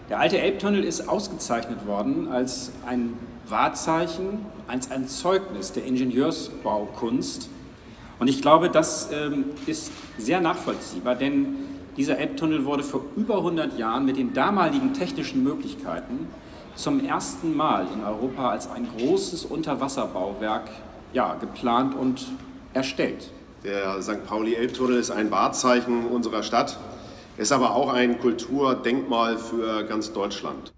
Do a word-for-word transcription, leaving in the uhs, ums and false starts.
Der alte Elbtunnel ist ausgezeichnet worden als ein Wahrzeichen, als ein Zeugnis der Ingenieursbaukunst. Und ich glaube, das ähm, ist sehr nachvollziehbar, denn dieser Elbtunnel wurde vor über hundert Jahren mit den damaligen technischen Möglichkeiten zum ersten Mal in Europa als ein großes Unterwasserbauwerk ja, geplant und erstellt. Der Sankt Pauli-Elbtunnel ist ein Wahrzeichen unserer Stadt, ist aber auch ein Kulturdenkmal für ganz Deutschland.